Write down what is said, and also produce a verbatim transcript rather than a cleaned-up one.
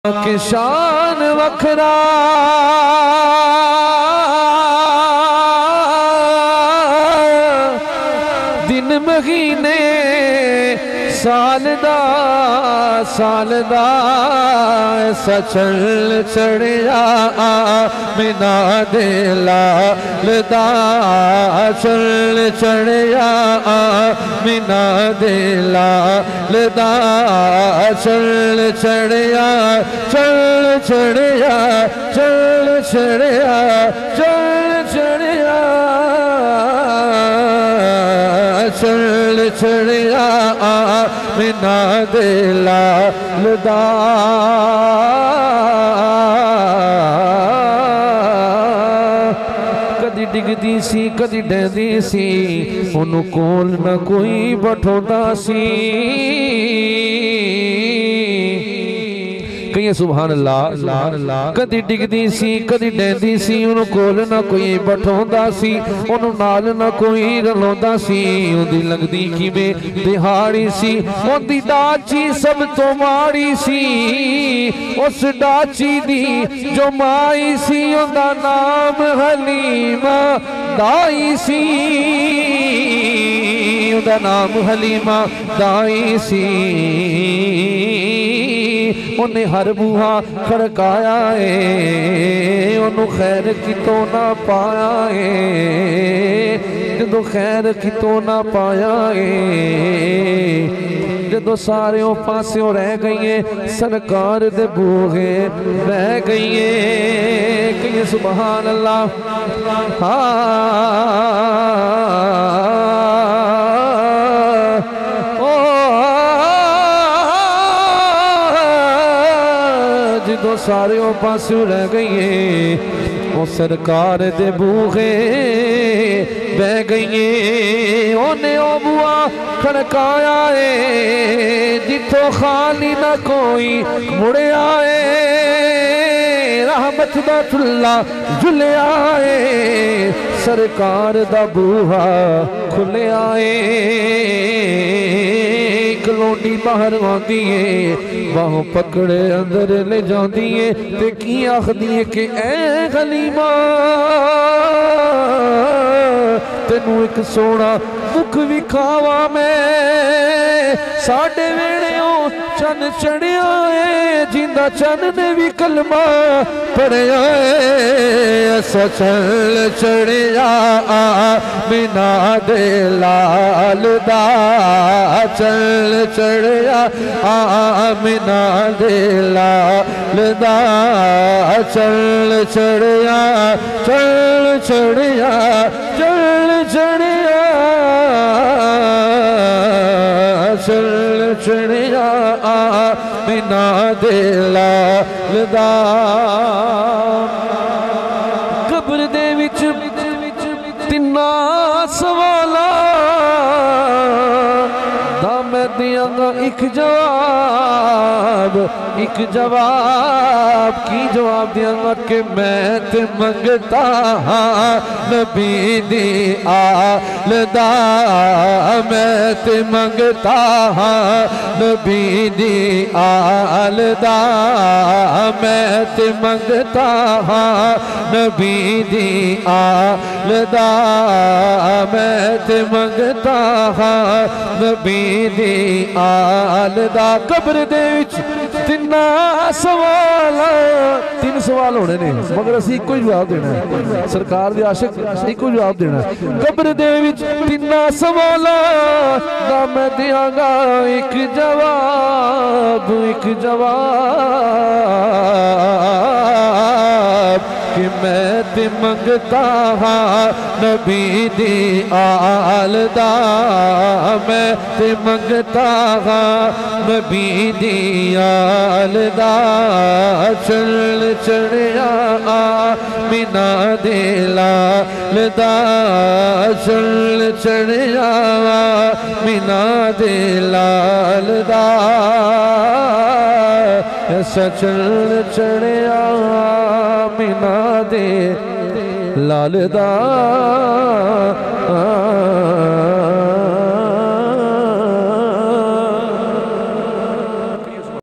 के शान वखरा दिन महीने साल दा साल दा सचल चढ़िया मिना दे लाल दा चल चढ़िया मिना दे लाल दा चल चढ़िया चल चढ़िया चल चढ़िया चल चढ़िया चल चढ़िया मिना दे लाल दा कदी डिगदी सी कदी डैंदी सी उन्हों कोल न कोई बठोंदा सी कहीं सुभान अल्लाह कदी डिगदी सी कदी डैंदी सी उन्हों कोल न कोई बठोंदा सी उन्हों नाल न कोई रलोंदा सी उन्दी लगदी किवें दिहाड़ी सी उन्दी डाची सब तो माड़ी सी उस डाची दी जो माई सी उन्दा नाम हलीमा दाई सी उन्दा नाम हलीमा दाई सी उन्हें हर बूहा खड़काया है उन्हों खैर कितों ना पाया है जो खैर कितों ना पाया है जो सारे पासों रह गई है सरकार दे बूहे रह गई है कहीं सुभान अल्लाह हाँ जो सारे पासों रह गई है वो सरकार दे बूहे बह गई है उन्हें ओ बुआ खड़काया है जिथों खाली ना कोई मुड़े आए रहमत दा ठुल्ला झुले आए सरकार दा बूहा खुले आए कलोनी बाहर आती है बाहों पकड़े अंदर ले जाती है ते की आखदी है कि ऐ हलीमा तेनू एक सोना मुख विखावा मैं साढ़े वेड़े चन चढ़िया है जिंदा चन ने भी कलमा पढ़िया है सचल चढ़िया बिना दे लाल दा चल चढ़िया बिना दे लाल दा चल चढ़िया चल चढ़िया चल चढ़िया चल चढ़िया बिना दे लाल दा कब्र दे विच तिन्ना सवाला दा मैं दियांगा एक जवाब एक जवाब की जवाब दियांगा कि मैं ते मंगता हाँ नबी दी आल दा मैं ते मंगता हाँ नबी दी आल दा मैं ते मंगता हाँ नबी दी आल दा मैं ते मंगता हाँ नबी दी आल दा कब्र दे विच तिन्ना सवाल तीन सवाल होने ने मगर असी एको जवाब देना है सरकार दे आशिक एको जवाब देना है कब्र दे विच तिन्ना सवाल दा मैं दियांगा एक जवाब एक जवाब कि मैं ते मंगता हाँ नबी दी आल दा मैं ते मंगता हाँ नबी दी आल दा चल चढ़िया मिना दे लाल दा चल चढ़िया मिना दे लाल दा सचल चढ़िया मिना दे लाल दा